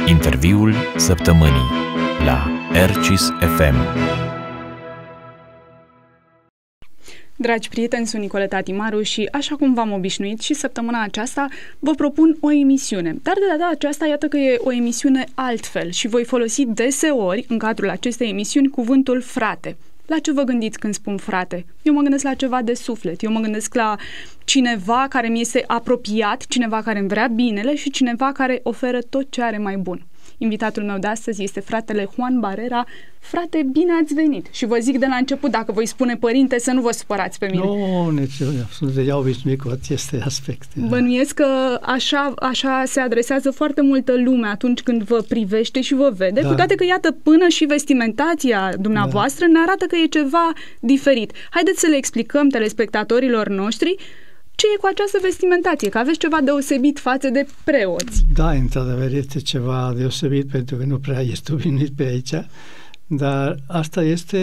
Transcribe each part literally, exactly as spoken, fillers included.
Interviul săptămânii la Ercis F M. Dragi prieteni, sunt Nicoleta Timaru și, așa cum v-am obișnuit, și săptămâna aceasta vă propun o emisiune. Dar de data aceasta, iată că e o emisiune altfel și voi folosi deseori, în cadrul acestei emisiuni, cuvântul frate. La ce vă gândiți când spun frate? Eu mă gândesc la ceva de suflet, eu mă gândesc la cineva care mi este apropiat, cineva care îmi vrea binele și cineva care oferă tot ce are mai bun. Invitatul meu de astăzi este fratele Juan Barrera. Frate, bine ați venit! Și vă zic de la început, dacă voi spune părinte, să nu vă supărați pe mine. Nu, nici sunt deja obișnuit cu aceste aspecte. Bănuiesc că așa, așa se adresează foarte multă lume atunci când vă privește și vă vede, da. Cu toate că, iată, până și vestimentația dumneavoastră da. Ne arată că e ceva diferit. Haideți să le explicăm telespectatorilor noștri ce e cu această vestimentație, că aveți ceva deosebit față de preoți. Da, într-adevăr este ceva deosebit, pentru că nu prea este obișnuit pe aici, dar asta este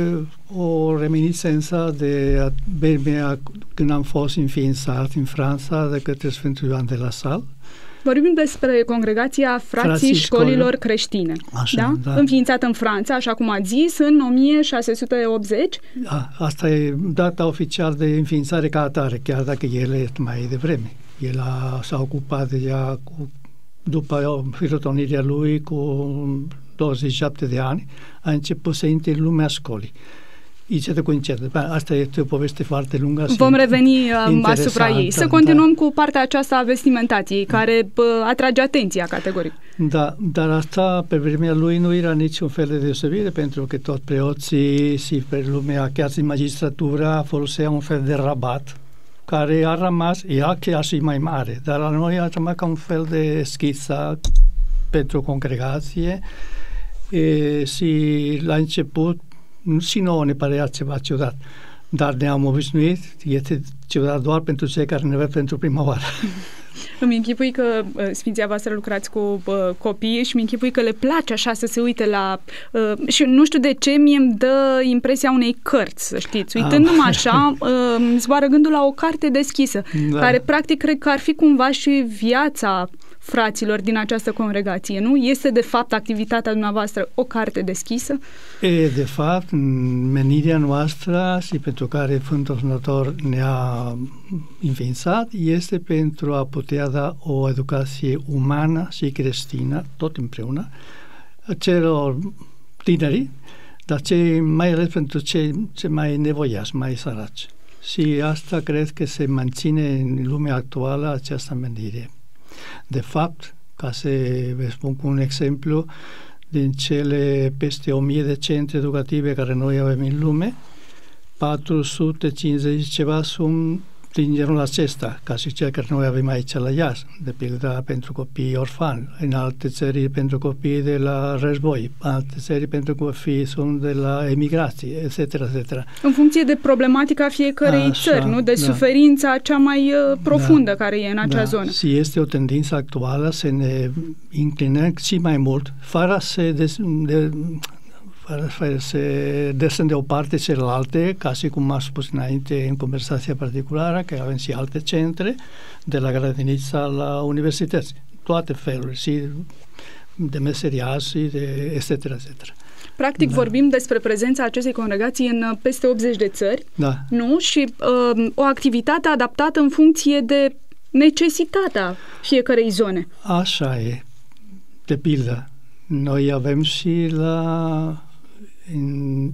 o reminiscență de când am fost înființat în Franța de către Sfântul Ioan de la Salle. Vorbim despre congregația Frații, Frații Școlilor Creștine, așa, da? Da. Înființată în Franța, așa cum ați zis, în o mie șase sute optzeci. Da, asta e data oficială de înființare ca atare, chiar dacă el este mai devreme. El a, s-a ocupat deja, cu, după firotonirea lui, cu douăzeci și șapte de ani, a început să intre în lumea școlii. Încet cu încet. Asta este o poveste foarte lungă. Vom reveni asupra ei. Să continuăm da. Cu partea aceasta a vestimentației, care bă, atrage atenția categoric. Da, dar asta pe vremea lui nu era niciun fel de deosebire, pentru că toți preoții și pe lumea, chiar și magistratura, folosea un fel de rabat, care a rămas, era chiar și mai mare, dar la noi a rămas ca un fel de schiță pentru congregație e, și la început și nouă ne părea ceva ciudat, dar ne-am obișnuit, este ciudat doar pentru cei care ne văd pentru prima oară. Îmi închipui că uh, Sfinția voastră lucrați cu uh, copii și mi închipui că le place așa să se uite la... Uh, și nu știu de ce, mie îmi dă impresia unei cărți, să știți. Uitându-mă așa, uh, îmi zboară gândul la o carte deschisă, da. Care practic cred că ar fi cumva și viața fraților din această congregație, nu? Este de fapt activitatea dumneavoastră o carte deschisă? E, de fapt, menirea noastră și pentru care Sfântul Fondator ne-a înființat este pentru a putea da o educație umană și creștină, tot împreună, celor tineri, dar cei, mai ales pentru cei, cei mai nevoiași, mai săraci. Și asta cred că se menține în lumea actuală această menire. De fapt, ca să vă spun cu un exemplu, din cele peste o mie de centre educative care noi avem în lume, patru sute cincizeci ceva sunt din genul acesta, ca și cel care noi avem aici la Iași, de pildă pentru copii orfani, în alte țări pentru copii de la război, alte țări pentru copii sunt de la emigrație, et cetera, et cetera. În funcție de problematica fiecărei Așa, țări, nu? De da. Suferința cea mai uh, profundă da, care e în acea da. zonă. Și este o tendință actuală să ne înclinăm și mai mult, fără să des, de, fără să desem de o parte celelalte, ca și cum am spus înainte în conversația particulară, că avem și alte centre, de la grădinița la universități, toate felurile, și de meseriași, și de et cetera, et cetera. Practic da. Vorbim despre prezența acestei congregații în peste optzeci de țări, da. Nu? Și uh, o activitate adaptată în funcție de necesitatea fiecarei zone. Așa e. De pildă, noi avem și la în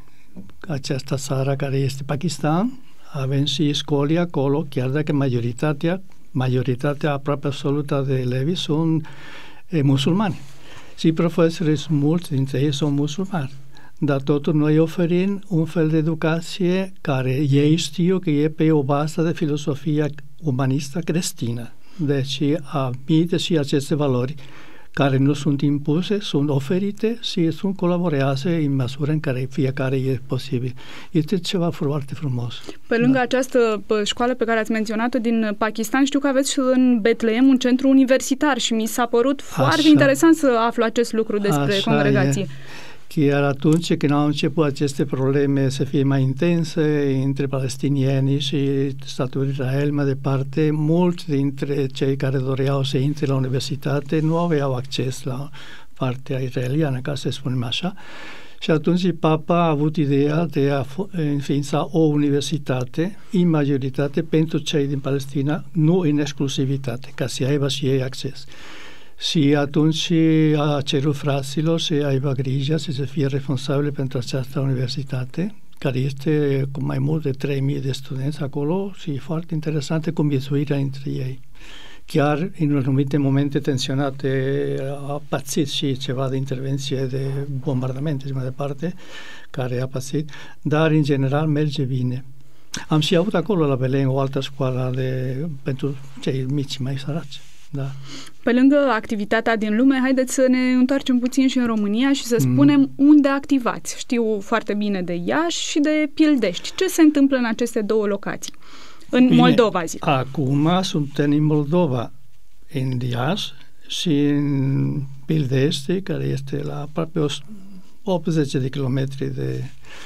această țară care este Pakistan, avem și școli acolo, chiar dacă majoritatea, majoritatea aproape absolută de elevi sunt e, musulmani. Și profesorii, mulți dintre ei sunt musulmani. Dar totul noi oferim un fel de educație care ei știu că e pe o bază de filosofia umanistă creștină. Deci admite și aceste valori care nu sunt impuse, sunt oferite și sunt colaborează în măsură în care fiecare e posibil. Este ceva foarte frumos. Pe lângă da. Această școală pe care ați menționat-o din Pakistan, știu că aveți și în Betleem un centru universitar și mi s-a părut foarte Așa. Interesant să aflu acest lucru despre Așa congregație. E. chiar atunci când au început aceste probleme să fie mai intense între palestinieni și statul Israel, mai departe, mulți dintre cei care doreau să intre la universitate nu aveau acces la partea israeliană, ca să spunem așa. Și atunci Papa a avut ideea de a înființa o universitate în majoritate pentru cei din Palestina, nu în exclusivitate, ca să aibă și ei acces. Și atunci a cerut fraților să aibă grijă și să fie responsabile pentru această universitate, care este cu mai mult de trei mii de studenți acolo și e foarte interesantă conviețuirea între ei. Chiar în anumite momente tensionate a pățit și ceva de intervenție de bombardamente și mai departe, care a pățit, dar în general merge bine. Am și avut acolo la Belen o altă școală de, pentru cei mici mai săraci. Da. Pe lângă activitatea din lume, haideți să ne întoarcem puțin și în România și să spunem mm. unde activați. Știu foarte bine de Iași și de Pildești. Ce se întâmplă în aceste două locații? În Bine, Moldova, zic. Acum suntem în Moldova, în Iași și în Pildești, care este la aproape optzeci de kilometri de...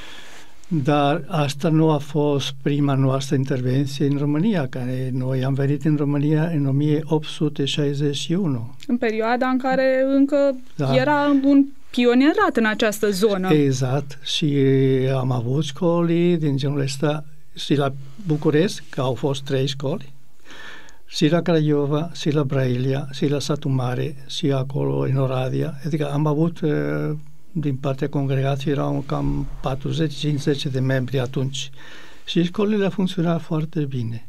Dar asta nu a fost prima noastră intervenție în România, care noi am venit în România în o mie opt sute șaizeci și unu. În perioada în care încă da. era un pionierat în această zonă. Exact. Și am avut școli din genul ăsta și la București, că au fost trei școli, și la Craiova, și la Brailia, și la Satu Mare, și acolo în Oradea. Adică am avut, din partea congregației, erau cam patruzeci cincizeci de membri atunci. Și școlile au funcționat foarte bine.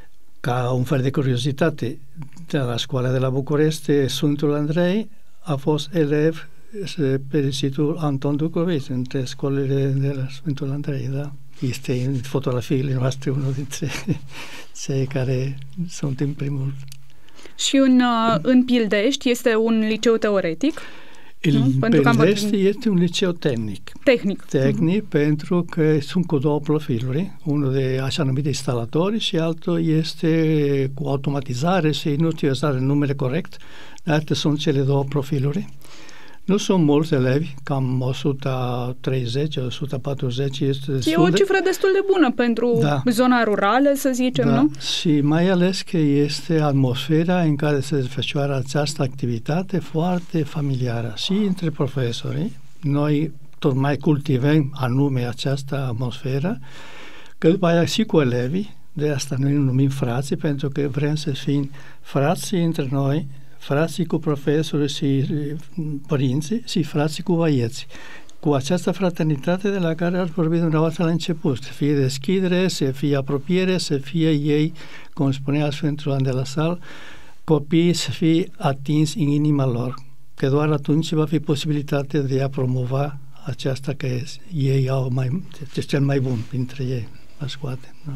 Ca un fel de curiozitate, de la școala de la București, Sfântul Andrei a fost elev pe Institutul Anton Ducovici, între școlile de la Sfântul Andrei, da? Este în fotografiile noastre unul dintre cei care sunt în primul. Și în, în Pildești este un liceu teoretic? În Pildești este un liceu tehnic. Tehnic. Tehnic, uh-huh. pentru că sunt cu două profiluri, unul de așa numite instalatori și altul este cu automatizare și nu utilizare numele corect, dar sunt cele două profiluri. Nu sunt mulți elevi, cam o sută treizeci o sută patruzeci. Este e o cifră de... destul de bună pentru da. zona rurală, să zicem, da. nu? Și mai ales că este atmosfera în care se desfășoară această activitate foarte familiară și între profesori. Noi tot mai cultivăm anume această atmosferă, că după aia și cu elevii, de asta noi nu numim frații, pentru că vrem să fim frații între noi, frații cu profesori și părinții și frații cu băieți. Cu această fraternitate de la care ați vorbit dumneavoastră la început. Să fie deschidere, să fie apropiere, să fie ei, cum spunea Sfântul Ioan de la Salle, copiii să fie atinși în inima lor. Că doar atunci va fi posibilitatea de a promova aceasta că ei au mai, cel mai bun dintre ei. La scoate. Da.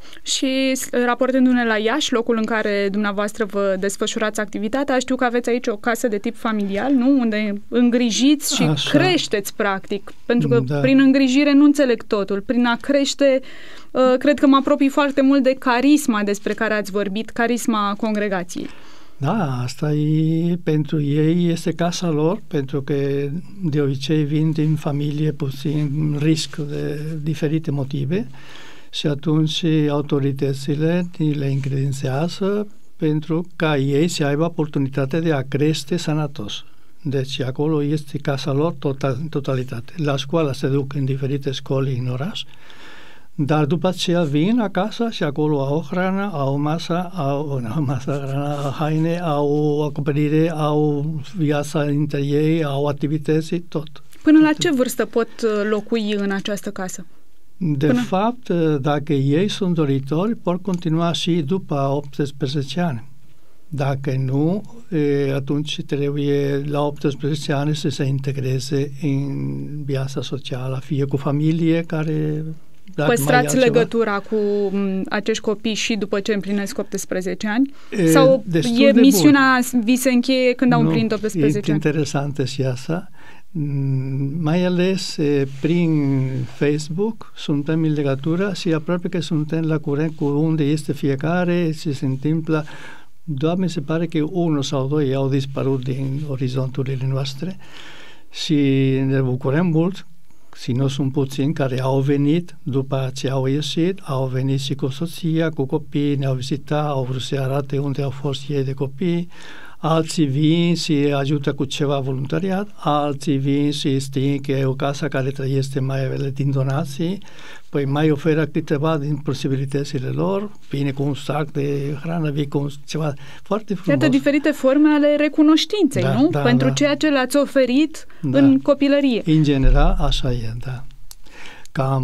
Și raportându-ne la Iași, locul în care dumneavoastră vă desfășurați activitatea, știu că aveți aici o casă de tip familial, nu? Unde îngrijiți și Așa. creșteți, practic. Pentru că da. prin îngrijire nu înțeleg totul. Prin a crește, uh, cred că mă apropii foarte mult de carisma despre care ați vorbit, carisma congregației. Da, asta e, pentru ei este casa lor, pentru că de obicei vin din familie puțin risc de diferite motive. Și atunci autoritățile le încredințează pentru ca ei să aibă oportunitatea de a crește sănătos. Deci acolo este casa lor total, în totalitate. La școală se duc în diferite școli în oraș, dar după aceea vin acasă și acolo au hrană, au masă, au, nu, masă, hrană, au haine, au acoperire, au viața între ei, au activități, tot. Până la ce vârstă pot locui în această casă? De Până? fapt, dacă ei sunt doritori, pot continua și după optsprezece ani. Dacă nu, atunci trebuie la optsprezece ani să se integreze în viața socială, fie cu familie care... Păstrați legătura cu acești copii și după ce împlinesc optsprezece ani? E, Sau e misiunea bun. vi se încheie când au împlinit optsprezece ani? E interesantă și asta. Mai ales prin Facebook suntem în legătură și aproape că suntem la curent cu unde este fiecare, ce se întâmplă. Doar mi se pare că unul sau doi au dispărut din orizonturile noastre Și ne bucurăm mult, și nu sunt puțini care au venit, după ce au ieșit, au venit și cu soția, cu copii, ne-au vizitat, au vrut să arate unde au fost ei de copii, alții vin și ajută cu ceva voluntariat, alții vin și știu că e o casă care trăiește mai avele din donații, păi mai oferă câteva din posibilitățile lor, vine cu un sac de hrană, vine cu ceva foarte frumos. Iată diferite forme ale recunoștinței, da, nu? Da, Pentru da. ceea ce le-ați oferit da. în copilărie. În general, așa e, da. Cam,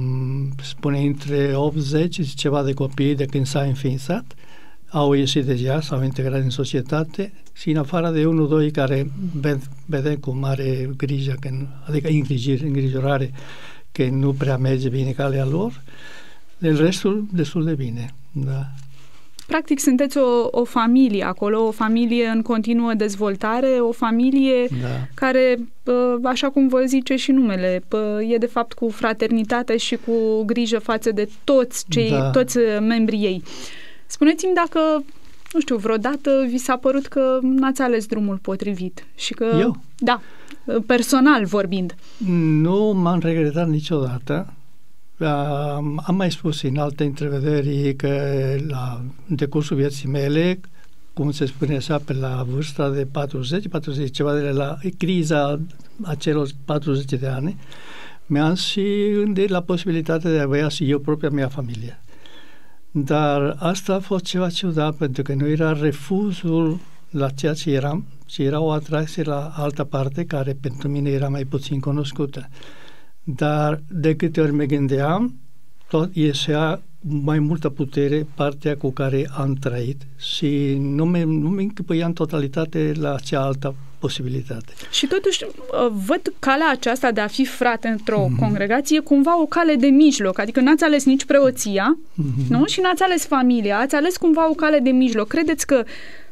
spune, între optzeci și ceva de copii de când s-a înființat, au ieșit deja, s-au integrat în societate și în afară de unul, doi care ved, vedem cu mare grijă, că, adică îngrijire, îngrijorare, că nu prea merge bine calea lor, de restul destul de bine. Da. Practic sunteți o, o familie acolo, o familie în continuă dezvoltare, o familie da. care, așa cum vă zice și numele, e de fapt cu fraternitate și cu grijă față de toți, cei, da. toți membrii ei. Spuneți-mi dacă, nu știu, vreodată vi s-a părut că n-ați ales drumul potrivit și că... Eu? Da, personal vorbind. Nu m-am regretat niciodată. Am, am mai spus în alte întrevederi că la decursul vieții mele, cum se spune așa, pe la vârsta de patruzeci, patruzeci, ceva de la criza acelor patruzeci de ani, mi-am și gândit la posibilitatea de a avea și eu propria mea familie. Dar asta a fost ceva ciudat, pentru că nu era refuzul la ceea ce eram, ci era o atracție la altă parte, care pentru mine era mai puțin cunoscută. Dar de câte ori mă gândeam, tot ieșea mai multă putere partea cu care am trăit și nu mă nu închipuiam în totalitate la cealaltă posibilitate. Și totuși văd calea aceasta de a fi frate într-o mm-hmm. congregație cumva o cale de mijloc, adică n-ați ales nici preoția, mm-hmm. nu? Și n-ați ales familia, ați ales cumva o cale de mijloc. Credeți că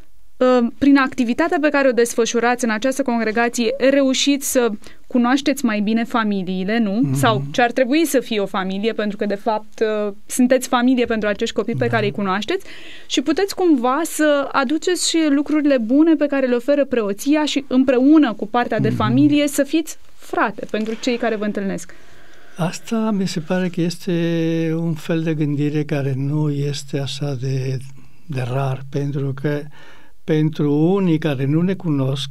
prin activitatea pe care o desfășurați în această congregație reușiți să cunoașteți mai bine familiile, nu? Mm-hmm. Sau ce ar trebui să fie o familie, pentru că de fapt sunteți familie pentru acești copii pe da. care îi cunoașteți și puteți cumva să aduceți și lucrurile bune pe care le oferă preoția și împreună cu partea de mm-hmm. familie să fiți frate pentru cei care vă întâlnesc. Asta mi se pare că este un fel de gândire care nu este așa de, de rar, pentru că pentru unii care nu ne cunosc,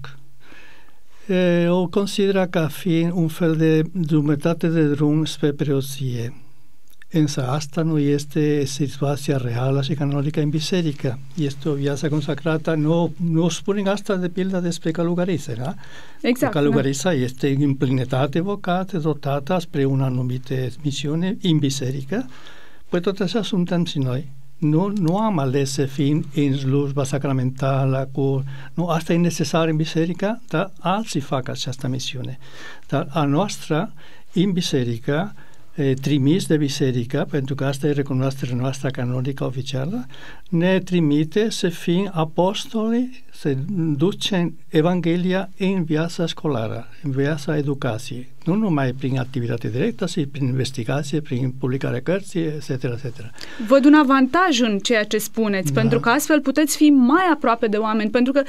e, o consideră ca fiind un fel de jumătate de drum spre preoție. Însă asta nu este situația reală și canonică în biserică. Este o viață consacrată. Nu, nu spunem asta de pildă despre călugăriță, da? Exact. Călugărița da. este în plinătate vocată, dotată spre o anumită misiune în biserică. Păi tot așa suntem și noi. Nu, nu am ales să fim în slujba sacramentală cu... Nu, asta e necesar în biserică, dar alții fac această misiune. Dar a noastră, în biserică, trimis de biserică, pentru că asta e recunoașterea noastră canonică oficială, ne trimite să fim apostoli, să ducem Evanghelia în viața școlară, în viața educației. Nu numai prin activitate directă, ci prin investigație, prin publicarea cărții, et cetera, et cetera. Văd un avantaj în ceea ce spuneți, da. pentru că astfel puteți fi mai aproape de oameni, pentru că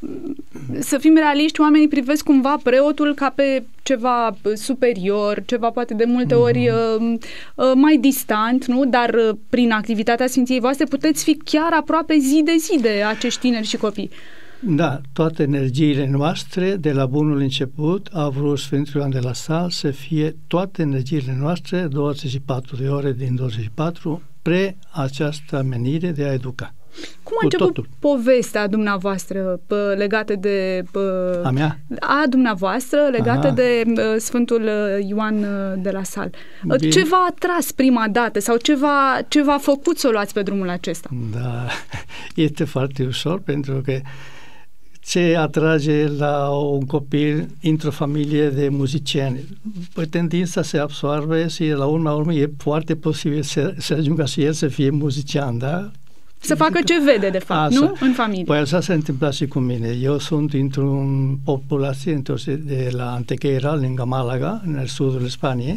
să fim realiști, oamenii privesc cumva preotul ca pe ceva superior, ceva poate de multe ori uh, uh, mai distant, nu? Dar uh, prin activitatea Sfinției voastre puteți fi chiar aproape zi de zi de acești tineri și copii. Da, toate energiile noastre, de la bunul început, a vrut Sfântul Ioan de la Sal să fie toate energiile noastre, douăzeci și patru de ore din douăzeci și patru, pre această menire de a educa. Cum a început totul. povestea dumneavoastră pă, legată de... Pă, a mea? A dumneavoastră legată Aha. de uh, Sfântul Ioan de la Sal. Bine. Ce v-a atras prima dată sau ce v-a, ce v-a făcut să o luați pe drumul acesta? Da, este foarte ușor pentru că ce atrage la un copil într-o familie de muzicieni? Păi tendința se absorbe și la urma urmei e foarte posibil să, să ajungă și el să fie muzician, da? Să facă ce vede, de fapt, așa. Nu? În familie. Păi așa s-a întâmplat și cu mine. Eu sunt într-un populație de la Antequera, lângă Malaga, în sudul Spaniei,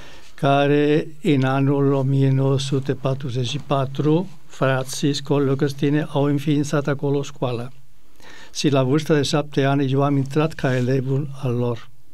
care în anul o mie nouă sute patruzeci și patru, frații școlilor creștine au înființat acolo o școală. Și la vârsta de șapte ani eu am intrat ca elevul al lor.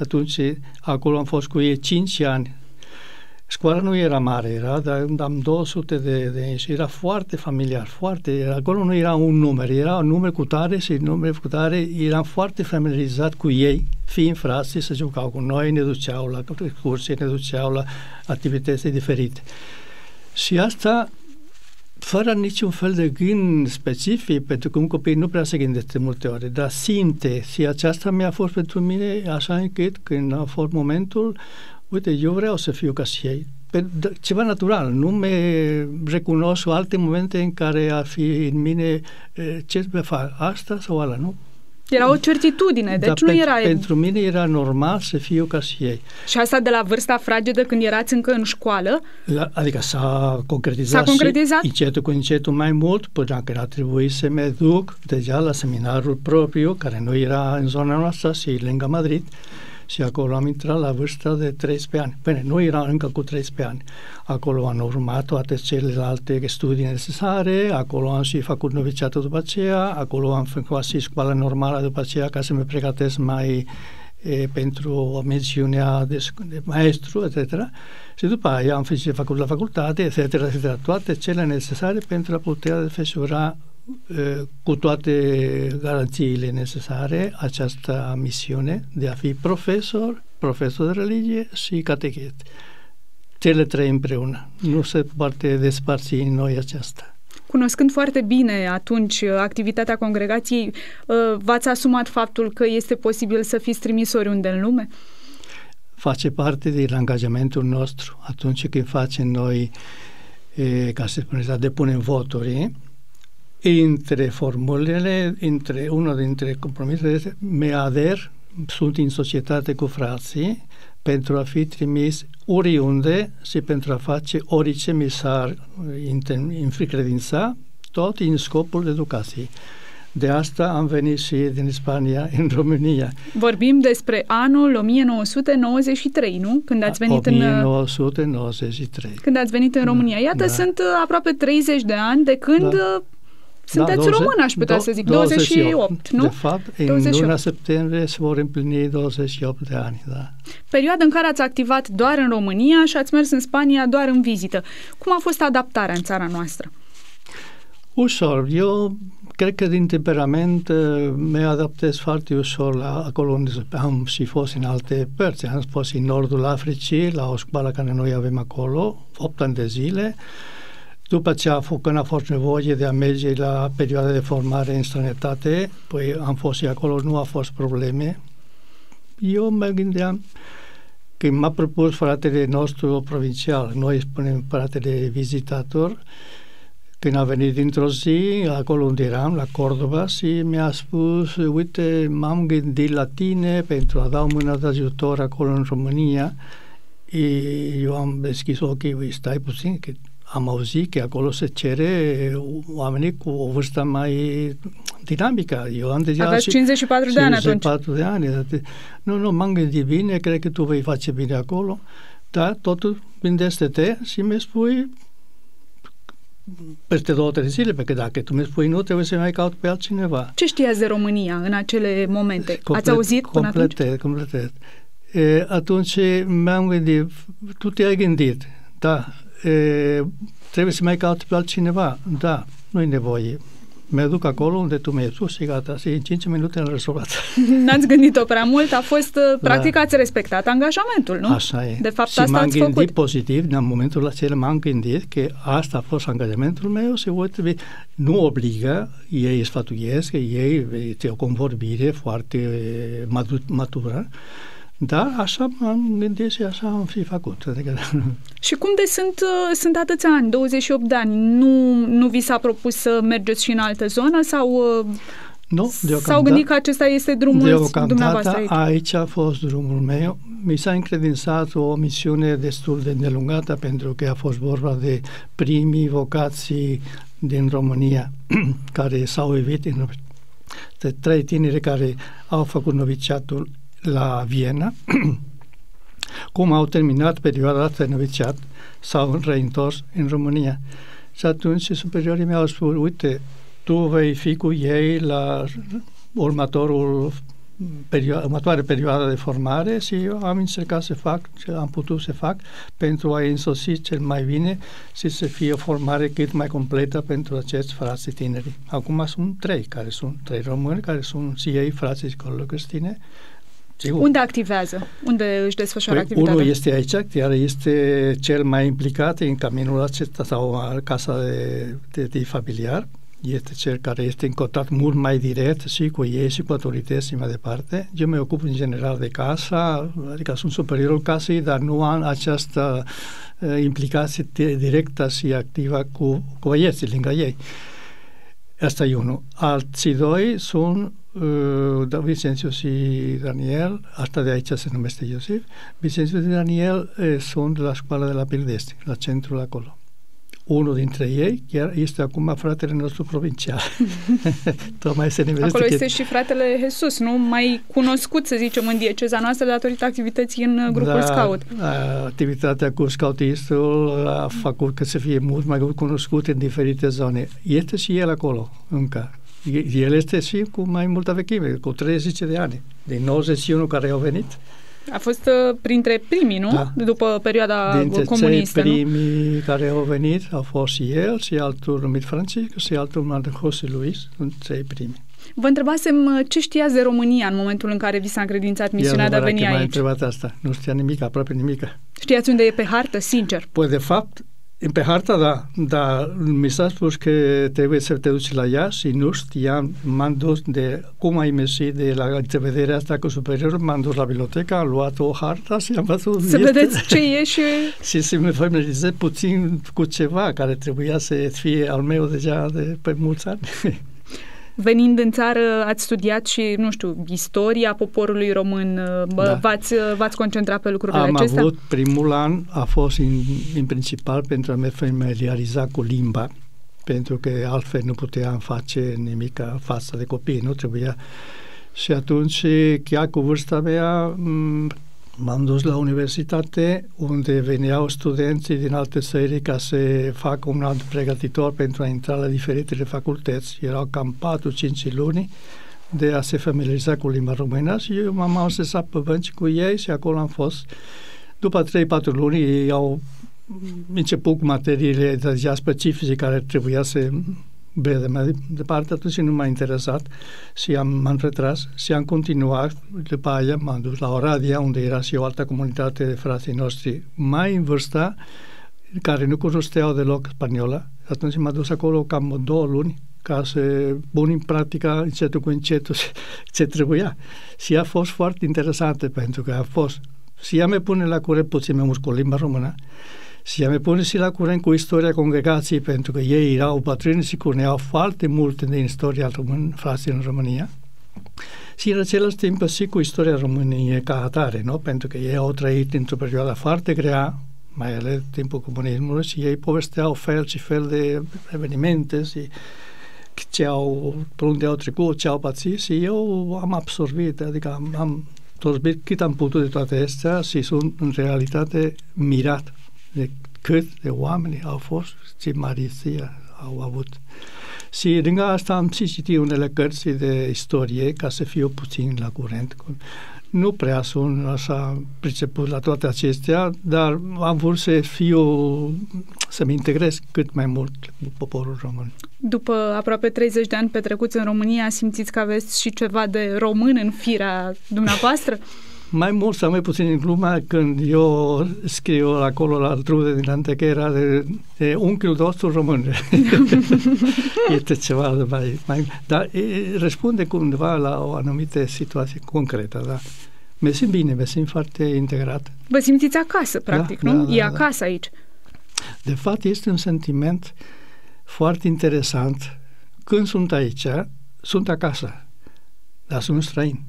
Atunci, acolo am fost cu ei cinci ani. Școala nu era mare, era, dar am două sute de, de și era foarte familiar, foarte, acolo nu era un număr, era un număr cu tare și număr cu tare, eram foarte familiarizat cu ei, fiind frații, se jucau cu noi, ne duceau la cursii, ne duceau la activități diferite. Și asta fără niciun fel de gând specific, pentru că un copil nu prea se gândește multe ori, dar simte. Și aceasta mi-a fost pentru mine așa încât când a fost momentul, uite, eu vreau să fiu ca și ei. Pe, ceva natural, nu mă recunosc alte momente în care ar fi în mine ce trebuie fac, asta sau ala, nu? Era o certitudine, deci da, nu era... Pentru mine era normal să fiu ca și ei. Și asta de la vârsta fragedă, când erați încă în școală? La, adică s-a concretizat, s-a concretizat? Și încetul cu încetul mai mult, până când a trebuit să mă duc deja la seminarul propriu, care nu era în zona noastră, și lângă Madrid, și acolo am intrat la vârsta de treisprezece ani. Bine, nu era încă cu treisprezece ani. Acolo am urmat toate celelalte studii necesare, acolo am și făcut noviciatul după aceea, acolo am făcut și școala normală după aceea ca să mă pregătesc mai e, pentru o mențiunea de, de maestru, et cetera. Și după aia am făcut la facultate, et cetera, et cetera, toate cele necesare pentru a putea desfășura cu toate garanțiile necesare această misiune de a fi profesor, profesor de religie și catechet. Cele trei împreună. Nu se poate despărți în noi aceasta. Cunoscând foarte bine atunci activitatea congregației, v-ați asumat faptul că este posibil să fiți trimis oriunde în lume? Face parte din angajamentul nostru. Atunci când facem noi, ca să spunem, depunem voturi, între formulele, între unul dintre compromisele este mă ader, sunt în societate cu frații pentru a fi trimis oriunde și pentru a face orice mi s-ar încredința, tot în scopul educației. De asta am venit și din Spania în România. Vorbim despre anul o mie nouă sute nouăzeci și trei, nu? Când ați venit o mie nouă sute nouăzeci și trei. În... Când ați venit în România. Iată, da. Sunt aproape treizeci de ani de când... Da. Sunteți da, român, aș putea să zic, douăzeci și opt, nu? De fapt, în luna septembrie se vor împlini douăzeci și opt de ani, da. Perioada în care ați activat doar în România și ați mers în Spania doar în vizită. Cum a fost adaptarea în țara noastră? Ușor. Eu cred că din temperament mă adaptez foarte ușor la acolo unde am și fost în alte părți. Am fost în nordul Africii, la o școală care noi avem acolo, opt ani de zile. După ce a fost, când a fost nevoie de a merge la perioada de formare în străinătate, păi am fost și acolo, nu a fost probleme. Eu mă gândeam, când m-a propus fratele nostru provincial, noi spunem fratele vizitator, când a venit dintr-o zi, acolo unde eram, la Córdoba, și mi-a spus, uite, m-am gândit la tine pentru a da o mână de ajutor acolo în România. Eu am deschis ochii, stai puțin, că am auzit că acolo se cere oamenii cu o vârstă mai dinamică. Eu am deja aveți cincizeci și patru de ani atunci. cincizeci și patru de ani. Nu, nu, m-am gândit bine, cred că tu vei face bine acolo, dar totul gândește-te și mi spui peste două, trei zile, pentru că dacă tu mi spui nu, trebuie să mai caut pe altcineva. Ce știați de România în acele momente? Complet, Ați auzit până completet, atunci? Completet. E, atunci mi-am gândit, tu te-ai gândit, da, e, trebuie să mai caut pe altcineva, da, nu-i nevoie. Mă duc acolo unde tu mi-ai spus și gata, și în cinci minute am rezolvat. N-ați gândit-o prea mult, a fost, practic, da. Ați respectat angajamentul, nu? Așa e. De fapt, și asta m-am ați gândit făcut. pozitiv, în momentul acela m-am gândit că asta a fost angajamentul meu și uite, nu obligă, ei îi sfătuiesc, ei este o convorbire foarte matură, dar așa m-am gândit și așa am fi făcut. Adică... Și cum de sunt, sunt atâția ani, douăzeci și opt de ani, nu, nu vi s-a propus să mergeți și în altă zonă sau nu, s-au gândit că acesta este drumul dumneavoastră aici? Aici a fost drumul meu. Mi s-a încredințat o misiune destul de îndelungată pentru că a fost vorba de primii vocații din România care s-au evit în de trei tineri care au făcut noviciatul la Viena. Cum au terminat perioada de noviciat, s-au reîntors în România. Și atunci superiorii mi-au spus, uite, tu vei fi cu ei la următorul perio- următoare perioadă de formare și eu am încercat să fac ce am putut să fac pentru a însoți cel mai bine și să fie o formare cât mai completă pentru acești frați tineri. Acum sunt trei, care sunt trei români, care sunt și ei frații școlilor creștine. Sigur. Unde activează? Unde își desfășoară Păi, activitatea? unul este aici, chiar este cel mai implicat în caminul acesta sau casa de, de, de familiar. Este cel care este în contact mult mai direct și cu ei și cu autorități și mai departe. Eu mă ocup în general de casa, adică sunt superiorul casei, dar nu am această uh, implicație directă și activă cu, cu băieții lângă ei. Asta e unul. Alții doi sunt uh, Vicențiu și Daniel, asta de aici se numește Iosif. Vicențiu și Daniel uh, sunt la școala de la Pildesti, la centrul acolo. Unul dintre ei chiar este acum fratele nostru provincial. Tocmai se Acolo este că... și fratele Jesus, nu? Mai cunoscut, să zicem, în dieceza noastră datorită activității în grupul da, Scout. Activitatea cu scoutistul a făcut că să fie mult mai cunoscut în diferite zone. Este și el acolo, încă. El este și cu mai multă vechime, cu treizeci de ani. Din nouăzeci și unu care au venit. A fost uh, printre primii, nu? Da. După perioada dintre comunistă, cei primii nu? Care au venit au fost și el, și altul numit Francisc, și altul numit José Luis, sunt cei primi. Vă întrebasem ce știați de România în momentul în care vi s-a încredințat misiunea de a veni aici. M-a întrebat asta. Nu știa nimic, aproape nimic. Știați unde e pe hartă, sincer? Păi, de fapt, pe harta, da, dar mi s-a spus că trebuie să te duci la ea și nu știam, m-am dus de, cum ai mersit de la întrevederea asta cu superiorul, m-am dus la bibliotecă, am luat o hartă și am văzut... Să este. Vedeți ce e și... și să mă familiarizez puțin cu ceva care trebuia să fie al meu deja de pe mulți ani. Venind în țară, ați studiat și, nu știu, istoria poporului român, da. v-ați, v-ați concentrat pe lucrurile Am acestea? Am avut, primul an a fost în, în principal pentru a mă familiariza cu limba, pentru că altfel nu puteam face nimic față de copii, nu trebuia. Și atunci, chiar cu vârsta mea, m-am dus la universitate, unde veneau studenții din alte țări ca să facă un an pregătitor pentru a intra la diferitele facultăți. Erau cam patru-cinci luni de a se familiariza cu limba română și eu m-am asesat pe bănci cu ei și acolo am fost. După trei-patru luni ei au început cu materiile deja specifice care trebuia să vede mai departe, atunci nu m-a interesat și am, m-am retras și am continuat. După aia m-am dus la Oradea, unde era și o altă comunitate de frații noștri mai în vârstă, care nu cunoșteau deloc spaniola. Atunci m-am dus acolo cam două luni ca să pun în practică încetul cu încetul ce trebuia. Și a fost foarte interesantă, pentru că a fost și ea me pune la curent puțin mai mult cu limba română, și ea me pune și la curent cu istoria congregației, pentru că ei erau bătrâni și cuneau foarte multe din istoria român, frații în România. Și în același timp și cu istoria României ca atare, nu? Pentru că ei au trăit într-o perioadă foarte grea, mai ales timpul comunismului, și ei povesteau fel și fel de evenimente și ce au, pe unde au trecut, ce au pățit, și eu am absorbit, adică am, am absorbit cât am putut de toate astea și sunt în realitate mirat de cât de oameni au fost, ce mariție au avut. Și lângă asta am și citit unele cărți de istorie ca să fiu puțin la curent. Nu prea sunt așa priceput la toate acestea, dar am vrut să fiu, să-mi integrez cât mai mult cu poporul român. După aproape treizeci de ani petrecuți în România, simțiți că aveți și ceva de român în firea dumneavoastră? Mai mult sau mai puțin în glumă, când eu scriu acolo la trude din Antequera de, de unchiul nostru român. Este ceva de mai... mai dar e, răspunde cumva la o anumită situație concretă, da. Mă simt bine, mă simt foarte integrat. Vă simțiți acasă, practic, da, nu? Da, da, e acasă da. Aici. De fapt, este un sentiment foarte interesant. Când sunt aici, sunt acasă, dar sunt străin.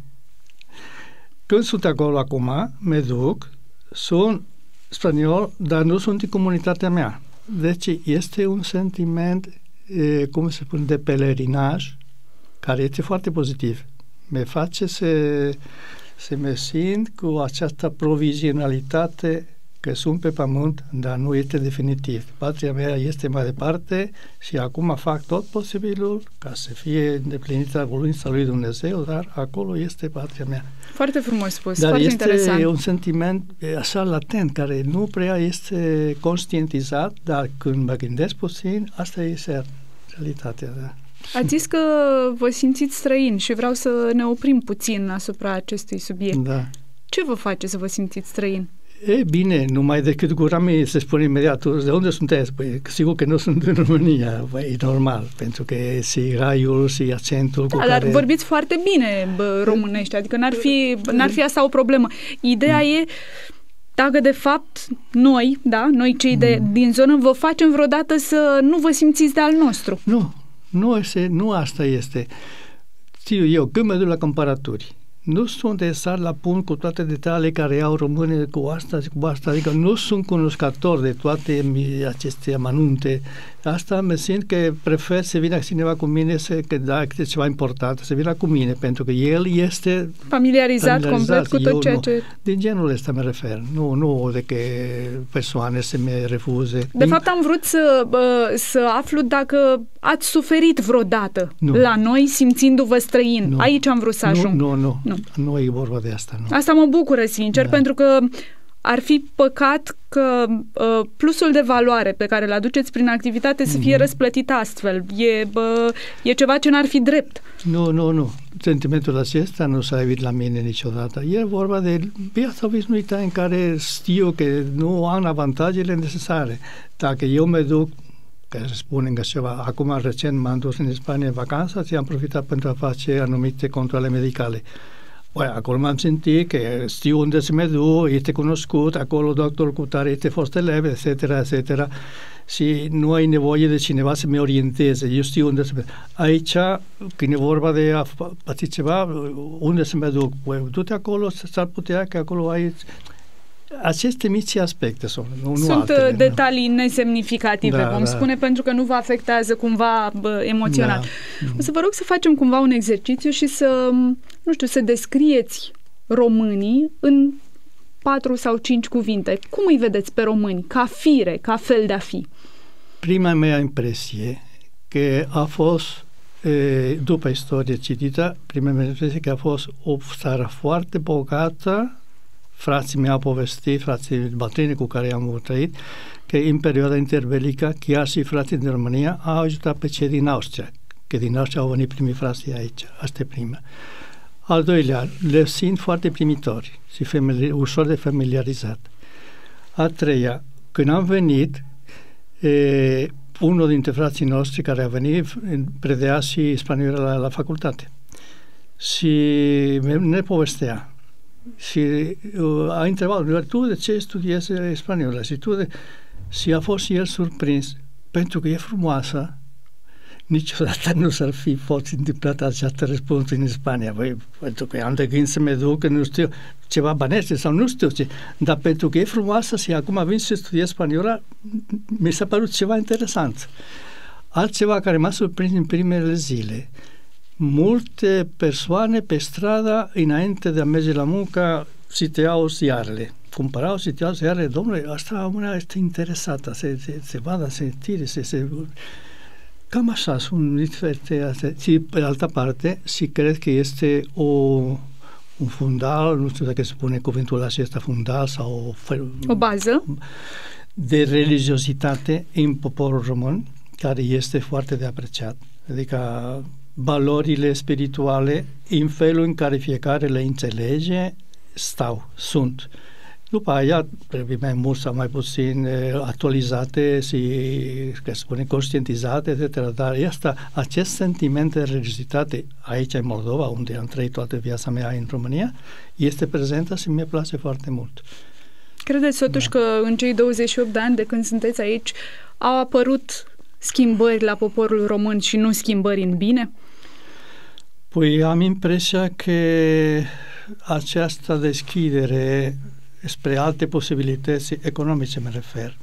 Când sunt acolo acum, mă duc, sunt spaniol, dar nu sunt în comunitatea mea. Deci este un sentiment, e, cum se spune, de pelerinaj, care este foarte pozitiv. Me face să, să mă simt cu această provizionalitate că sunt pe pământ, dar nu este definitiv. Patria mea este mai departe și acum fac tot posibilul ca să fie îndeplinită voința lui Dumnezeu, dar acolo este patria mea. Foarte frumos spus, dar foarte este interesant. un sentiment așa latent, care nu prea este conștientizat, dar când mă gândesc puțin, asta este realitatea. Da. Ați zis că vă simțiți străini și vreau să ne oprim puțin asupra acestui subiect. Da. Ce vă face să vă simțiți străini? E bine, numai decât gura mea se spune imediat, de unde sunteți? Păi, sigur că nu sunt în România, bă, e normal, pentru că e și raiul și accentul da, cu dar care... vorbiți foarte bine bă, românești, adică n-ar fi, n-ar fi asta o problemă. Ideea mm. e dacă de fapt noi, da, noi cei de, mm. din zonă, vă facem vreodată să nu vă simțiți de al nostru. Nu, nu, este, nu asta este. Știu eu, când mă duc la comparaturi, nu sunt exact la punct cu toate detaliile care au române cu asta și cu asta, adică nu sunt cunoscător de toate aceste amănunte. Asta mă simt că prefer să vină cineva cu mine, să, că dacă este ceva important, să vină cu mine, pentru că el este familiarizat, familiarizat complet cu tot ceea nu. ce... Din genul ăsta mă refer, nu, nu de că persoane se mi refuze. De Din... fapt am vrut să, să aflu dacă ați suferit vreodată nu. la noi simțindu-vă străin. Nu. Aici am vrut să ajung. Nu, nu, nu. Nu, nu e vorba de asta. Nu. Asta mă bucură, sincer, da. pentru că ar fi păcat că uh, plusul de valoare pe care îl aduceți prin activitate să fie mm-hmm. răsplătit astfel. E, uh, e ceva ce n-ar fi drept. Nu, nu, nu. Sentimentul acesta nu s-a evit la mine niciodată. E vorba de viața obișnuită în care știu că nu am avantajele necesare. Dacă eu mă duc, că se spune că ceva, acum recent m-am dus în Spania în vacanță și am profitat pentru a face anumite controle medicale. Băi, acolo m-am simțit că știu unde se mă duc, este cunoscut, acolo doctorul cu tare este fost elev, et cetera, et cetera. Și nu ai nevoie de cineva să mă orienteze, eu știu unde se mă duc. Aici, când e vorba de a face ceva, unde se mă duc? Băi, du-te acolo, s-ar putea că acolo ai... Aceste mici aspecte sunt, nu, nu Sunt altele, detalii nu. nesemnificative, da, vom da. spune, pentru că nu vă afectează cumva bă, emoțional. Da. O să vă rog să facem cumva un exercițiu și să, nu știu, să descrieți românii în patru sau cinci cuvinte. Cum îi vedeți pe români? Ca fire, ca fel de a fi? Prima mea impresie că a fost, e, după istorie citită, prima mea impresie că a fost o țară foarte bogată. Frații mei au povestit, frații bătrâni cu care am trăit, că în perioada interbelică, chiar și frații din România au ajutat pe cei din Austria, că din Austria au venit primii frații aici. Asta e prima. Al doilea, le simt foarte primitori și familiar, ușor de familiarizat. A treia, când am venit, e, unul dintre frații noștri care a venit predea și spaniolă la, la facultate. Și ne povestea. Și uh, a întrebat, tu de ce studiezi spaniolă? Și, tu de... și a fost și el surprins, pentru că e frumoasă. Niciodată nu s-ar fi fost întâmplat această răspuns în Spania. Băi, pentru că am de gând să mă duc, nu știu, ceva banese sau nu știu ce. Dar pentru că e frumoasă și acum vin să studiez spaniola, mi s-a părut ceva interesant. Altceva care m-a surprins în primele zile, multe persoane pe stradă, înainte de a merge la muncă, citeau ziarele. Cumpărau, citeau ziarele. Domnule, asta una este interesată, se, se, se vadă, se tire, se... se... Cam așa sunt diferite. Și pe altă parte, și cred că este o, un fundal, nu știu dacă se spune cuvântul acesta, fundal sau... O bază? De religiozitate în poporul român, care este foarte de apreciat. Adică valorile spirituale, în felul în care fiecare le înțelege, stau, sunt. După aia, trebuie mai mult sau mai puțin actualizate și, că spune, conștientizate, et cetera. Dar asta, acest sentiment de religiozitate aici în Moldova, unde am trăit toată viața mea în România, este prezentă și mi-e place foarte mult. Credeți totuși da. că în cei douăzeci și opt de ani de când sunteți aici au apărut schimbări la poporul român și nu schimbări în bine? Păi am impresia că această deschidere spre alte posibilități economice, mă refer,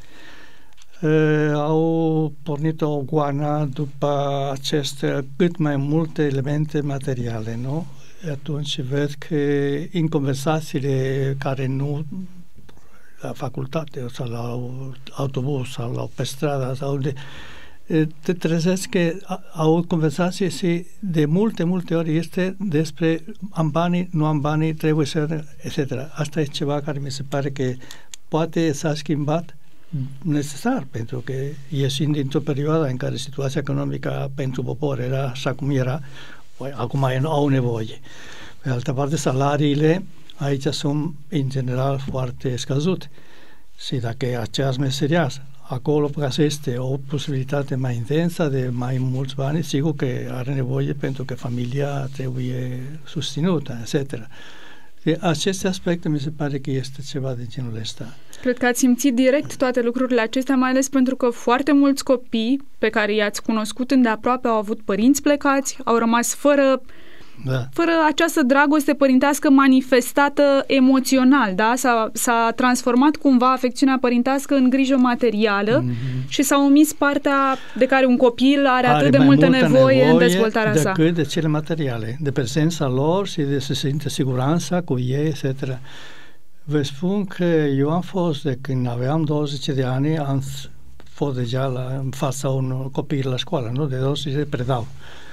uh, au pornit o goană după aceste cât mai multe elemente materiale, nu? Atunci văd că în conversațiile care nu la facultate sau la autobuz sau la, pe stradă sau unde, te trezești că au conversație și de multe, multe ori este despre am banii, nu am banii, trebuie să, et cetera. Asta e ceva care mi se pare că poate s-a schimbat necesar, pentru că ieșind dintr-o perioadă în care situația economică pentru popor era așa cum era, acum au nevoie. Pe altă parte, salariile aici sunt în general foarte scăzute. Și dacă e aceeași meseria, acolo ca să este o posibilitate mai intensă de mai mulți bani, sigur că are nevoie pentru că familia trebuie susținută, et cetera. Aceste aspecte mi se pare că este ceva de genul ăsta. Cred că ați simțit direct toate lucrurile acestea, mai ales pentru că foarte mulți copii pe care i-ați cunoscut îndeaproape au avut părinți plecați, au rămas fără, da. fără această dragoste părintească manifestată emoțional, da? S-a, s-a transformat cumva afecțiunea părintească în grijă materială mm-hmm. și s-a omis partea de care un copil are, are atât de multă nevoie, nevoie în dezvoltarea decât sa. Decât de cele materiale, de prezența lor și de să se simte siguranța cu ei, et cetera. Vă spun că eu am fost, de când aveam douăzeci de ani, am fost deja la, în fața unui copil la școală, nu? De douăzeci de predau.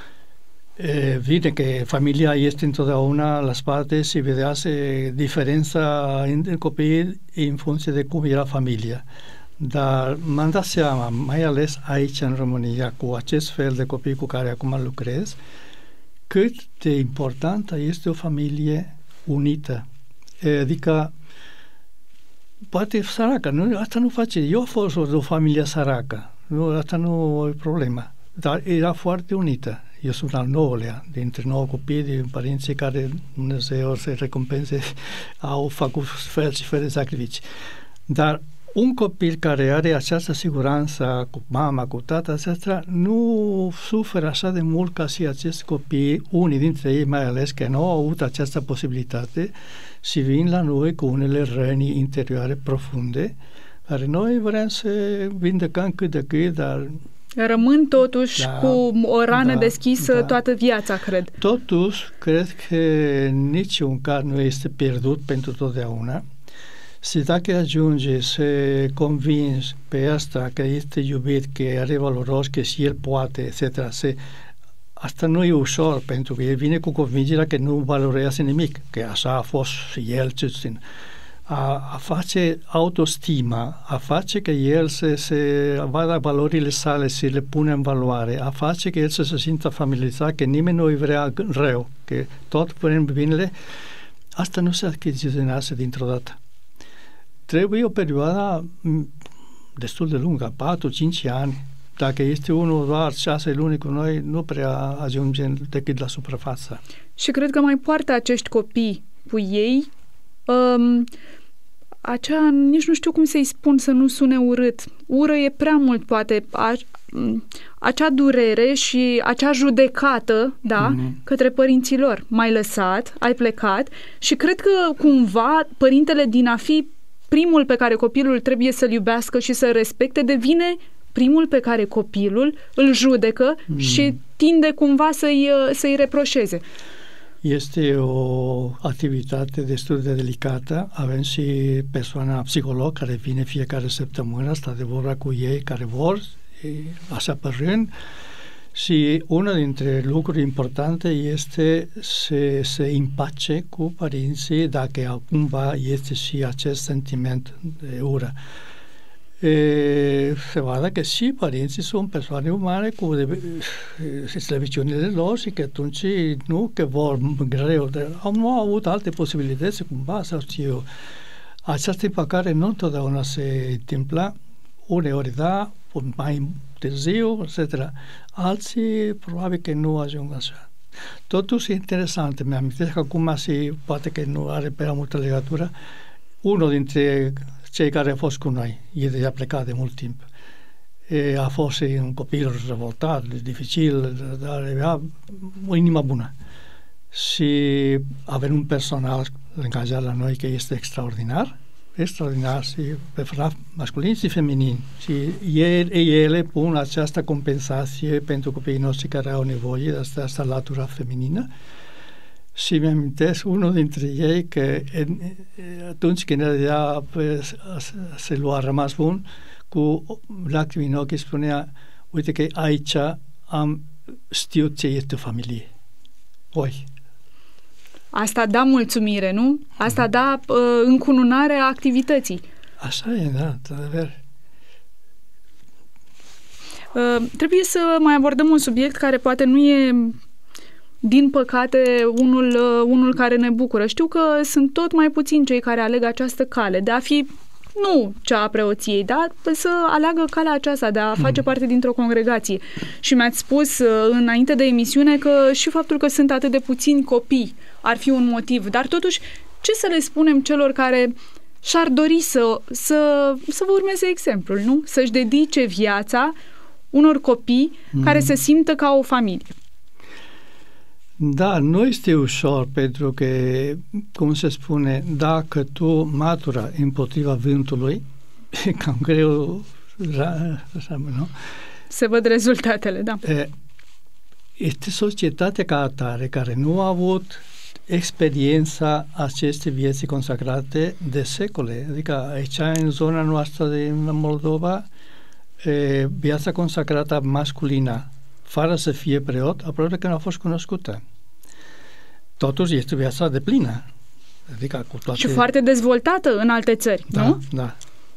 E, vine că familia este întotdeauna la spate și vedease diferența între copii în funcție de cum era familia. Dar m-am dat seama, mai ales aici în România, cu acest fel de copii cu care acum lucrez, cât de importantă este o familie unită. E, adică poate săracă, nu? Asta nu face. Eu am fost o familie săracă, nu, asta nu e problema, dar era foarte unită. Eu sunt al nouălea dintre nouă copii din părinții care Dumnezeu să recompense, au făcut fel și fel de sacrificii. Dar un copil care are această siguranță cu mama, cu tata, et cetera, nu suferă așa de mult ca și acest copii, unii dintre ei mai ales, că nu au avut această posibilitate și vin la noi cu unele răni interioare profunde, care noi vrem să vindecăm cât de cât, dar rămân totuși da, cu o rană da, deschisă da. toată viața, cred. Totuși, cred că niciun caz nu este pierdut pentru totdeauna. Și dacă ajunge să convingi pe asta că este iubit, că are valoros, că și el poate, et cetera, se, asta nu e ușor, pentru că el vine cu convingerea că nu valorează nimic, că așa a fost și el, ce țin. A, a face autostima, a face că el se, se vadă valorile sale și le pune în valoare, a face că el să se simtă familiarizat, că nimeni nu îi vrea rău, că tot punem binele, asta nu se achiziționează dintr-o dată. Trebuie o perioadă destul de lungă, patru cinci ani. Dacă este unul doar șase luni cu noi, nu prea ajungem decât la suprafață. Și cred că mai poartă acești copii cu ei um, acea, nici nu știu cum să-i spun să nu sune urât. Ură e prea mult, poate, a, acea durere și acea judecată, da, mm-hmm. către părinții lor. M-ai lăsat, ai plecat și cred că cumva părintele din a fi primul pe care copilul trebuie să-l iubească și să-l respecte devine primul pe care copilul îl judecă mm. și tinde cumva să-i, să-i reproșeze. Este o activitate destul de delicată. Avem și persoana psiholog care vine fiecare săptămână, stă de vorba cu ei care vor, așa pe rând. Și una dintre lucruri importante este să se împace cu părinții dacă cumva este și acest sentiment de ură. E, se vadă că și părinții sunt persoane umane cu slăbiciunile lor și că atunci nu că vor greu, de, au, nu au avut alte posibilități cumva sau știu. Această împăcare nu întotdeauna se întâmplă, uneori da, mai târziu, et cetera. Alții probabil că nu ajung așa. Totuși e interesant, mi-amintesc că acum și poate că nu are prea multă legătură, unul dintre cei care a fost cu noi, e deja plecat de mult timp, e, a fost un copil revoltat, dificil, dar avea o inimă bună. Și avem un personal angajat la noi că este extraordinar, extraordinar și pe masculin și feminin. Și ele, ele pun această compensație pentru copiii noștri care au nevoie de asta, asta latura feminină Și mi-amintesc unul dintre ei că în, atunci când era se lua rămas bun, cu lacrimi în ochi spunea, uite că aici am știut ce este o familie. Oi. Asta da mulțumire, nu? Asta da uh, încununare a activității. Așa e, da, într-adevăr. Uh, trebuie să mai abordăm un subiect care poate nu e, din păcate, unul, uh, unul care ne bucură. Știu că sunt tot mai puțini cei care aleg această cale de a fi, nu cea a preoției, dar să aleagă calea aceasta de a face parte dintr-o congregație. Și mi-ați spus uh, înainte de emisiune că și faptul că sunt atât de puțini copii ar fi un motiv. Dar totuși, ce să le spunem celor care și-ar dori să, să, să vă urmeze exemplul, nu? Să-și dedice viața unor copii mm. care se simtă ca o familie. Da, nu este ușor, pentru că, cum se spune, dacă tu matura împotriva vântului, e cam greu, nu? Se văd rezultatele, da. Este societatea ca atare care nu a avut experiența acestei vieți consacrate de secole. Adică aici, în zona noastră din Moldova, e, viața consacrată masculină, fără să fie preot, aproape că nu a fost cunoscută. Totuși este viața de plină. Adică cu toate... Și foarte dezvoltată în alte țări, da, nu? Da.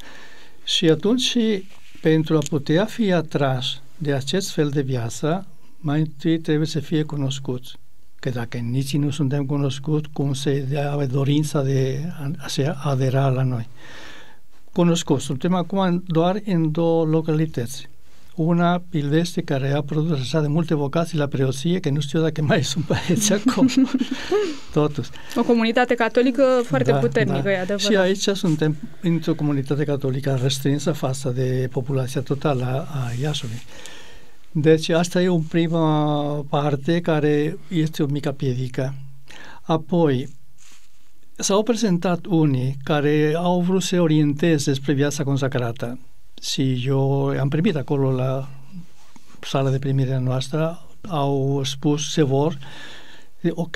Și atunci, pentru a putea fi atras de acest fel de viață, mai întâi trebuie să fie cunoscuți. Că dacă nici nu suntem cunoscuți, cum se dea dorința de a se adera la noi. Cunoscuți. Suntem acum doar în două localități. Una, Pilveste, care a produs așa de multe vocații la preoție, că nu știu dacă mai sunt băieți acolo. Totuși. O comunitate catolică foarte da, puternică, da. e adevărat. Și aici suntem într-o comunitate catolică restrânsă față de populația totală a Iașului. Deci asta e o prima parte care este o mică piedică. Apoi, s-au prezentat unii care au vrut să orienteze spre viața consacrată. Și eu am primit acolo la sala de primire noastră, au spus se vor, ok,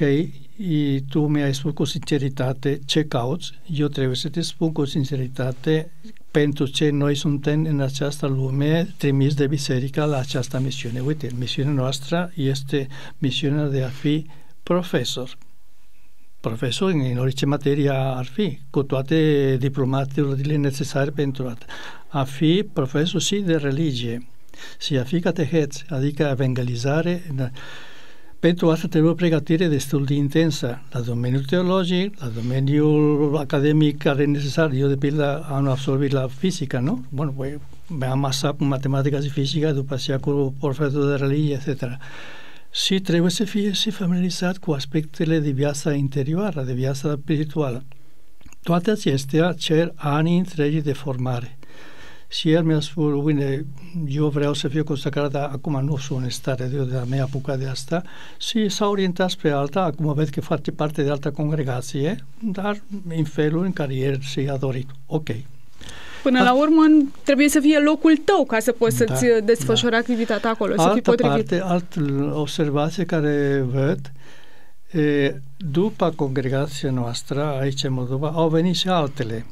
tu mi-ai spus cu sinceritate ce cauți, eu trebuie să te spun cu sinceritate pentru ce noi suntem în această lume trimis de biserica la această misiune. Uite, misiunea noastră este misiunea de a fi profesor. Profesor în orice materie ar fi, cu toate diplomaturile necesare pentru a, a fi profesor și de religie și a fi catehet, adică evangelizare. Pentru asta trebuie o pregătire destul de intensă la domeniul teologic, la domeniul academic care e necesar. Eu, de pildă, am absolvit la fizică, nu? Bun, păi, mi-am masat cu matematica și fizică, după aceea cu profesor de religie, et cetera. Și trebuie să fie și familiarizat cu aspectele de viața interioară, de viața spirituală. Toate acestea cer ani întregi de formare. Și el mi-a spus, bine, eu vreau să fiu consacrat, dar acum nu sunt în stare de, de a mea apuca de asta, și s-a orientat spre alta, acum văd că face parte de altă congregație, dar în felul în care el și-a dorit. Ok. Până la urmă, trebuie să fie locul tău ca să poți da, să-ți desfășori da. activitatea acolo, altă să fii potrivit. Parte, altă observație care văd, e, după congregația noastră aici în Moldova, au venit și altele.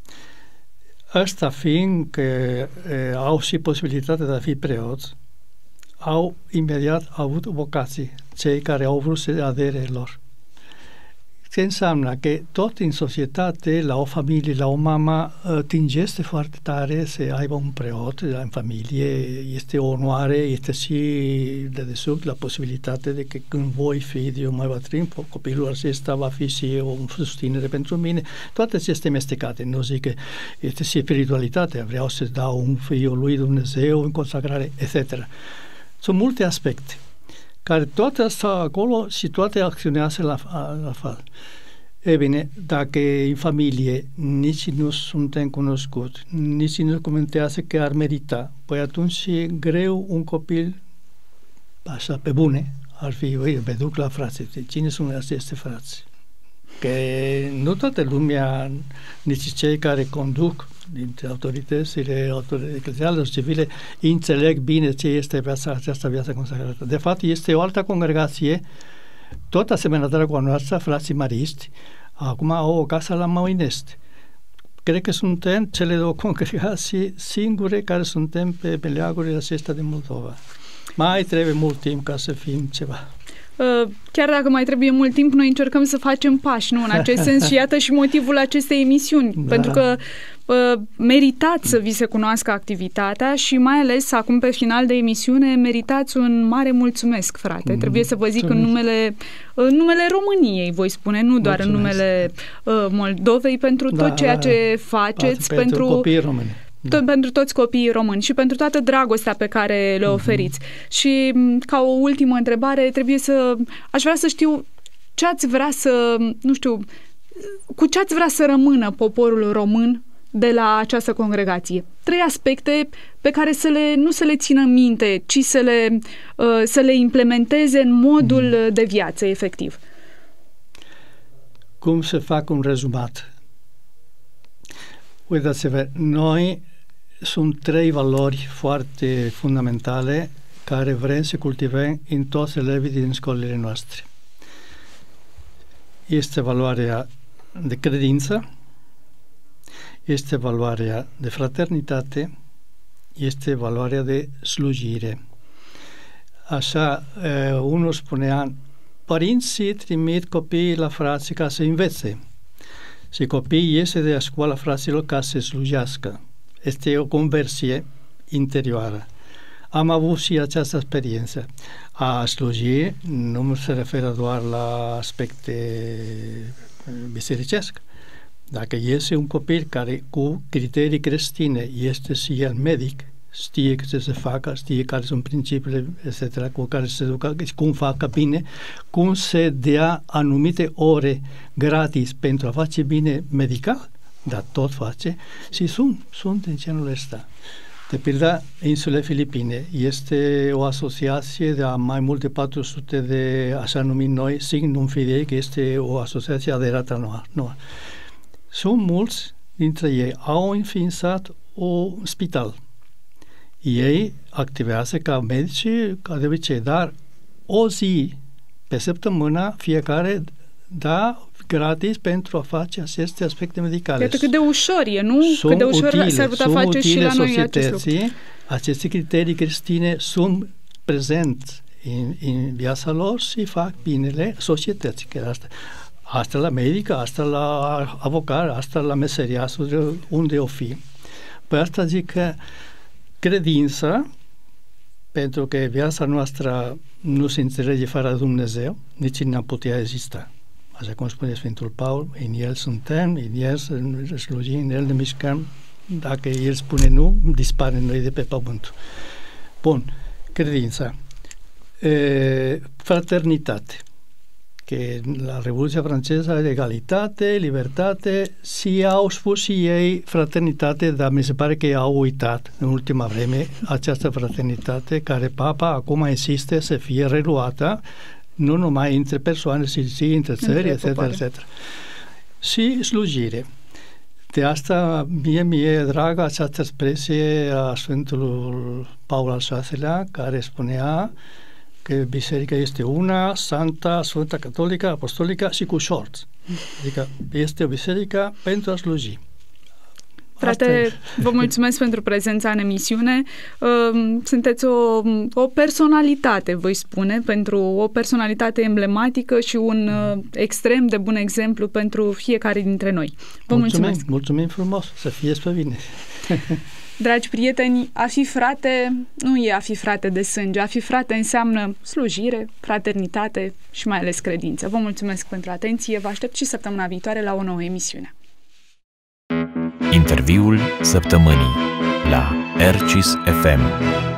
Ăsta fiind că e, au și posibilitatea de a fi preoți, au imediat avut vocații, cei care au vrut să adere lor. Ce înseamnă că tot în societate, la o familie, la o mamă, tingește foarte tare să aibă un preot în familie, este o onoare, este și de desubt la posibilitate de că când voi fi eu mai bătrân, copilul acesta va fi și o susținere pentru mine. Toate aceste mestecate, nu zic că este și spiritualitatea, vreau să dau un fiu lui Dumnezeu în consacrare, et cetera. Sunt multe aspecte care toate astea acolo și toate acționează la, la fel. E bine, dacă în familie nici nu suntem cunoscuți, nici nu comentează că ar merita, păi atunci e greu un copil, așa, pe bune, ar fi, uite, me duc la frații. Cine sunt aceste frați? Că nu toată lumea, nici cei care conduc dintre autoritățile ecleziale și civile, înțeleg bine ce este viața, această viață consacrată. De fapt, este o altă congregație Tot asemănătoare cu a noastră, frații mariști, acum au o casă la Măinest. Cred că suntem cele două congregații singure care suntem pe meleagurile acestea de Moldova. Mai trebuie mult timp ca să fim ceva. Chiar dacă mai trebuie mult timp, noi încercăm să facem pași, nu? În acest sens și iată și motivul acestei emisiuni, da. Pentru că uh, meritați să vi se cunoască activitatea și mai ales acum pe final de emisiune meritați un mare mulțumesc, frate. Mm, trebuie să vă zic mulțumesc. în numele, în numele României, voi spune, nu doar mulțumesc. în numele uh, Moldovei, pentru da, tot ceea ce faceți, pentru, pentru copiii români. Tot pentru toți copiii români și pentru toată dragostea pe care le oferiți. Mm-hmm. Și ca o ultimă întrebare, trebuie să... Aș vrea să știu ce ați vrea să... Nu știu, cu ce ați vrea să rămână poporul român de la această congregație? Trei aspecte pe care să le, nu să le țină minte, ci să le, să le implementeze în modul mm-hmm. de viață, efectiv. Cum să fac un rezumat? Uitați-vă, noi sunt trei valori foarte fundamentale care vrem să cultivăm în toți elevii din școlile noastre. Este valoarea de credință, este valoarea de fraternitate, este valoarea de slujire. Așa, unul spunea, părinții trimit copiii la frații ca să învețe. Și copiii iese de la școala fraților ca să slujească. Este o conversie interioară. Am avut și această experiență. A sluji nu se referă doar la aspecte bisericesc. Dacă iese un copil care cu criterii creștine este și el medic, știe ce se facă, știe care sunt principiile, et cetera, cu care se ducă, cum facă bine, cum se dea anumite ore gratis pentru a face bine medical, dar tot face și sunt, sunt în genul ăsta. De pildă, Insule Filipine este o asociație de mai mult de patru sute de, așa numit noi, Signum Fidei, că este o asociație aderată nouă. Sunt mulți dintre ei, au înființat un spital. Ei activează ca medici, ca de obicei, dar o zi pe săptămână fiecare da gratis pentru a face aceste aspecte medicale. Iată cât de ușor e, nu? Sunt cât de ușor utile, s-ar putea face și la noi acest lucru. Aceste criterii creștine sunt prezente în, în viața lor și fac binele societății. Că asta, asta la medică, asta la avocat, asta la meseria, unde o fi. Pe asta zic că credința, pentru că viața noastră nu se înțelege fără Dumnezeu, nici n-a putea exista. Așa cum spune Sfântul Paul, în El suntem, în El slujim, în El ne mișcăm. Dacă El spune nu, dispare noi de pe pământ. Bun, credința. E, fraternitate. Că la Revoluția franceză egalitate, libertate, și au spus și ei fraternitate, dar mi se pare că ei au uitat în ultima vreme această fraternitate care Papa acum insiste să fie reluată, nu numai între persoane, ci și între țări, et cetera, et cetera. Și slujire. De asta mie mi-e dragă această expresie a Sfântului Paul al șaselea, care spunea că biserica este una, santa, sfântă, catolică, apostolică și cu short. Adică este o biserică pentru a sluji. Frate, vă mulțumesc pentru prezența în emisiune. Sunteți o, o personalitate, voi spune, pentru o personalitate emblematică și un extrem de bun exemplu pentru fiecare dintre noi. Vă mulțumim, mulțumesc. Mulțumim frumos, să fie spre bine. Dragi prieteni, a fi frate nu e a fi frate de sânge. A fi frate înseamnă slujire, fraternitate și mai ales credință. Vă mulțumesc pentru atenție. Vă aștept și săptămâna viitoare la o nouă emisiune. Interviul săptămânii la R C I S F M.